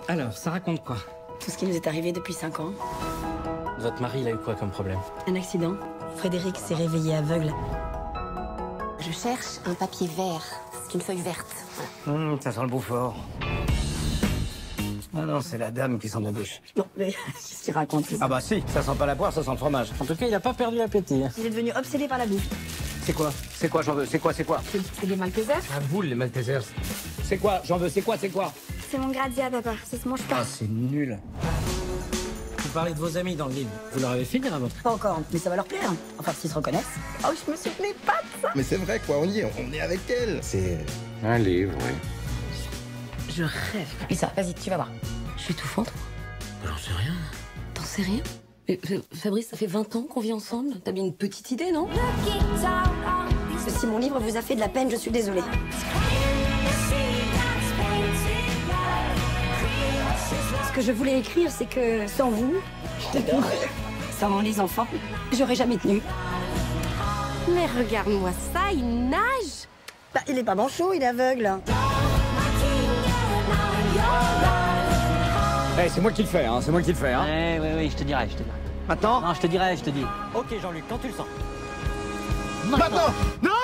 Alors, ça raconte quoi? Tout ce qui nous est arrivé depuis 5 ans. Votre mari, il a eu quoi comme problème? Un accident. Frédéric s'est réveillé aveugle. Je cherche un papier vert. C'est une feuille verte. Ça sent le Beaufort. Ah non, c'est la dame qui sent la bouche. Non, mais qu'est-ce qu'il raconte? Ah bah si, ça sent pas la poire, ça sent le fromage. En tout cas, il a pas perdu l'appétit. Il est devenu obsédé par la bouffe. C'est quoi? C'est quoi, j'en veux? C'est quoi? C'est des Maltesers. La boule, les Maltesers. C'est quoi? J'en veux, c'est quoi? C'est mon gradia, papa. Ça se mange pas. Ah, c'est nul. Vous parlez de vos amis dans le livre. Vous leur avez fait dire à votre... Pas encore, mais ça va leur plaire. Enfin, s'ils se reconnaissent. Oh, je me souvenais pas de ça. Mais c'est vrai, quoi, on y est, on est avec elle. C'est un livre, oui. Je rêve. Et ça, vas-y, tu vas voir. Je suis étouffante. J'en sais rien. T'en sais rien? Mais, Fabrice, ça fait 20 ans qu'on vit ensemble. T'as bien une petite idée, non? Si mon livre vous a fait de la peine, je suis désolée. Ce que je voulais écrire, c'est que sans vous, sans les enfants, j'aurais jamais tenu. Mais regarde-moi ça, il nage. Bah, il est pas manchot, il est aveugle. Eh, c'est moi qui le fais, hein, c'est moi qui le fais, hein. Oui, je te dirai. Maintenant? Non, je te dis. Ok, Jean-Luc, quand tu le sens. Maintenant! Non!